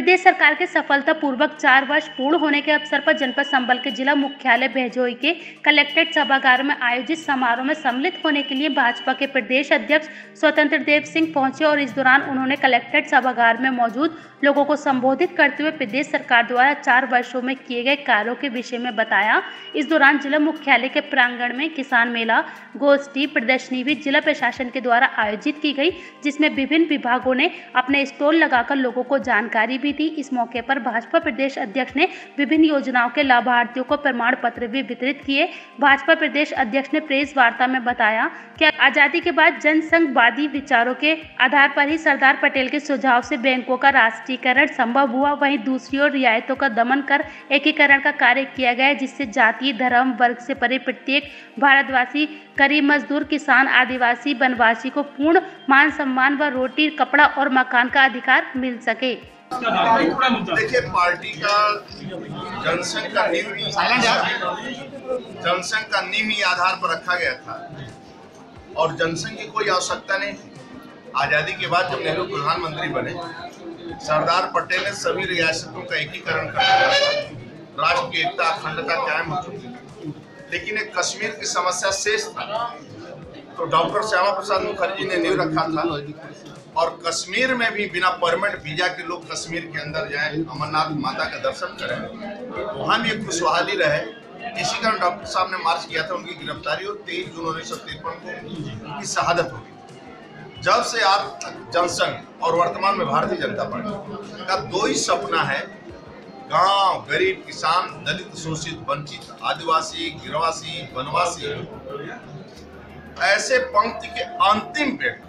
प्रदेश सरकार के सफलतापूर्वक 4 वर्ष पूर्ण होने के अवसर पर जनपद संबल के जिला मुख्यालय बहजोई के कलेक्ट्रेट सभागार में आयोजित समारोह में सम्मिलित होने के लिए भाजपा के प्रदेश अध्यक्ष स्वतंत्र देव सिंह पहुंचे और इस दौरान उन्होंने कलेक्ट्रेट सभागार में मौजूद लोगों को संबोधित करते हुए प्रदेश सरकार द्वारा 4 वर्षों में किए गए कार्यों के विषय में बताया। इस दौरान जिला मुख्यालय के प्रांगण में किसान मेला, गोष्ठी, प्रदर्शनी भी जिला प्रशासन के द्वारा आयोजित की गई, जिसमें विभिन्न विभागों ने अपने स्टॉल लगाकर लोगों को जानकारी भी दी। इस मौके पर भाजपा प्रदेश अध्यक्ष ने विभिन्न योजनाओं के लाभार्थियों को प्रमाण पत्र भी वितरित किए। भाजपा प्रदेश अध्यक्ष ने प्रेस वार्ता में बताया कि आजादी के बाद जनसंघवादी विचारों के आधार पर ही सरदार पटेल के सुझाव से बैंकों का राष्ट्रीयकरण संभव हुआ। वहीं दूसरी ओर रियायतों का दमन कर एकीकरण का कार्य किया गया, जिससे जाति, धर्म, वर्ग से परे प्रत्येक भारतवासी, गरीब, मजदूर, किसान, आदिवासी, वनवासी को पूर्ण मान सम्मान व रोटी, कपड़ा और मकान का अधिकार मिल सके। देखिए, पार्टी का जनसंघ का नींव ही आधार पर रखा गया था और जनसंघ की कोई आवश्यकता नहीं। आजादी के बाद जब नेहरू प्रधानमंत्री बने, सरदार पटेल ने सभी रियासतों का एकीकरण कर दिया था, राष्ट्र की एकता, अखंडता कायम हो चुकी थी, लेकिन एक कश्मीर की समस्या शेष था। तो डॉक्टर श्यामा प्रसाद मुखर्जी ने नींव रखा था और कश्मीर में भी बिना परमिट वीजा के लोग कश्मीर के अंदर जाएं, अमरनाथ माता का दर्शन करें, वहां भी एक खुशहाली रहे। इसी कारण डॉक्टर साहब ने मार्च किया था, उनकी गिरफ्तारी और 23 जून 1953 को उनकी शहादत हो गई। जब से आप जनसंघ और वर्तमान में भारतीय जनता पार्टी का दो ही सपना है, गांव, गरीब, किसान, दलित, शोषित, वंचित, आदिवासी, गिरवासी, वनवासी, ऐसे पंक्ति के अंतिम व्यक्ति,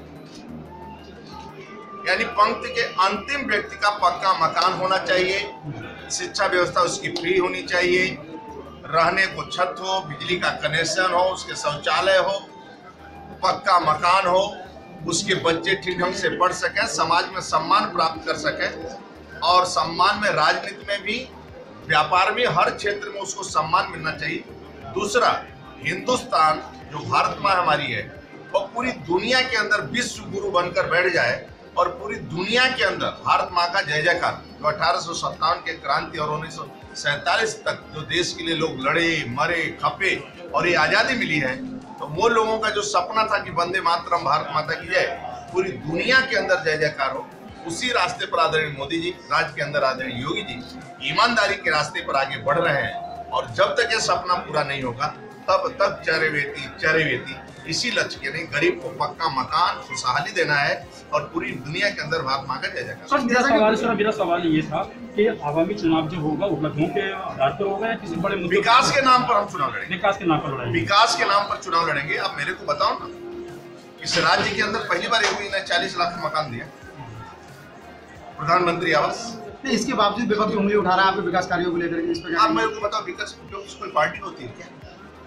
यानी पंक्ति के अंतिम व्यक्ति का पक्का मकान होना चाहिए, शिक्षा व्यवस्था उसकी फ्री होनी चाहिए, रहने को छत हो, बिजली का कनेक्शन हो, उसके शौचालय हो, पक्का मकान हो, उसके बच्चे ठीक ढंग से पढ़ सकें, समाज में सम्मान प्राप्त कर सकें और सम्मान में, राजनीति में भी, व्यापार में, हर क्षेत्र में उसको सम्मान मिलना चाहिए। दूसरा, हिंदुस्तान जो भारत माँ हमारी है, वो पूरी दुनिया के अंदर विश्व गुरु बनकर बैठ जाए और पूरी दुनिया के अंदर भारत माँ का जय जयकार। जो 1857 के क्रांति और 1947 तक जो देश के लिए लोग लड़े, मरे, खपे और ये आजादी मिली है, तो वो लोगों का जो सपना था कि वंदे मातरम, भारत माता की जय, पूरी दुनिया के अंदर जय जयकार हो, उसी रास्ते पर आदरणीय मोदी जी, राज्य के अंदर आदरणीय योगी जी ईमानदारी के रास्ते पर आगे बढ़ रहे हैं। और जब तक ये सपना पूरा नहीं होगा तब तक चरेवेती इसी लक्ष्य के नहीं, गरीब को पक्का मकान, खुशहाली देना है और पूरी दुनिया के अंदर भारत माँ का जय जयकार। मेरा सवाल ये था कि आगामी चुनाव जो होगा उपलब्धियों के आधार पर होगा या किसी बड़े विकास के नाम पर हम चुनाव लड़ेंगे? विकास के नाम पर लड़ेंगे। विकास के नाम पर चुनाव लड़ेंगे। अब मेरे को बताओ ना, इस राज्य के अंदर पहली बार योगी ने 40 लाख मकान दिया, प्रधानमंत्री आवास। इसके बावजूद विपक्ष उंगली उठा रहा है आपके विकास कार्यों को लेकर। इस पर आप मेरे को बताओ, विकास कोई पार्टी होती है क्या?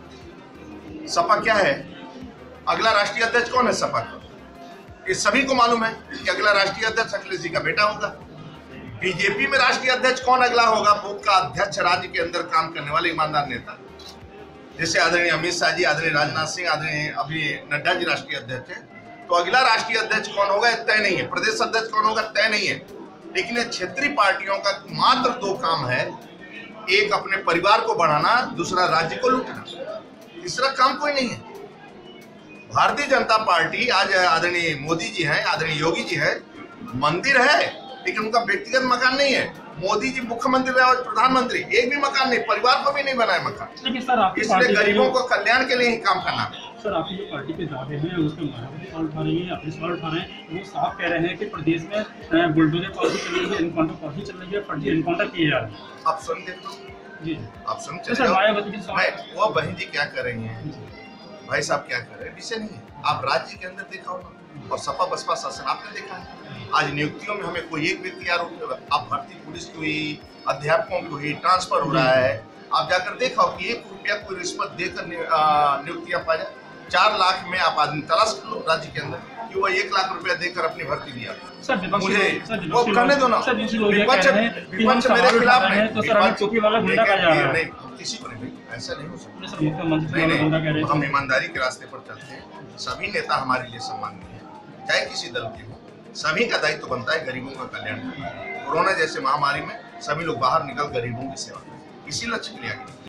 सपा क्या है? अगला राष्ट्रीय अध्यक्ष कौन है सपा का? ये सभी को मालूम है कि अगला राष्ट्रीय अध्यक्ष अखिलेश जी का बेटा होगा। बीजेपी में राष्ट्रीय अध्यक्ष कौन अगला होगा? वो का अध्यक्ष, राज्य के अंदर काम करने वाले ईमानदार नेता, जैसे आदरणीय अमित शाह जी, आदरणीय राजनाथ सिंह, आदरणीय अभी नड्डा जी राष्ट्रीय अध्यक्ष है। तो अगला राष्ट्रीय अध्यक्ष कौन होगा तय नहीं है, प्रदेश अध्यक्ष कौन होगा तय नहीं है। लेकिन ये क्षेत्रीय पार्टियों का मात्र 2 काम है, एक अपने परिवार को बढ़ाना, दूसरा राज्य को लूटना, तीसरा काम कोई नहीं है। भारतीय जनता पार्टी आज आदरणीय मोदी जी हैं, आदरणीय योगी जी हैं, मंदिर है लेकिन उनका व्यक्तिगत मकान नहीं है। मोदी जी मुख्यमंत्री रहे और प्रधानमंत्री, एक भी मकान नहीं, परिवार को भी नहीं बनाए मकान। इसलिए गरीबों को कल्याण के लिए ही काम करना है। सर, आपकी जो पार्टी के दावे हैं उसमें मायावती सवाल उठा रही है, अपने सवाल उठा रहे हैं। वो साफ कह रहे हैं कि प्रदेश में बुलडोजर पॉलिसी चल रही है, इनकाउंटर पॉलिसी चल रही है, फर्जी इनकाउंटर किए जा रहे हैं। आप सुन देखो जी, आप सुन चले। मायावती की वो बहन जी क्या कर रही हैं, भाई साहब क्या कर रहे हैं, विषय नहीं है। आप राज्य के अंदर देखा होगा और सपा बसपा शासन आपने देखा है। आज नियुक्तियों में हमें कोई एक व्यक्ति आरोप, आप भर्ती पुलिस की हुई, अध्यापकों की हुई, ट्रांसफर हो रहा है। आप जाकर देखा हो कि 1 रुपया कोई रिश्वत देकर नियुक्तियां पाया। 4 लाख में आप आदमी तलाश कर लो राज्य के अंदर कि वो 1 लाख रुपया देकर अपनी भर्ती दिया। मुझे वो करने दो ना, विपक्ष मेरे खिलाफ नहीं, किसी को नहीं, ऐसा नहीं हो सकता। नहीं, हम ईमानदारी के रास्ते पर चलते हैं। सभी नेता हमारे लिए सम्माननीय है, चाहे किसी दल के हो। सभी का दायित्व बनता है गरीबों का कल्याण करना। कोरोना जैसे महामारी में सभी लोग बाहर निकल गरीबों की सेवा करें, इसी लक्ष्य के लिए आगे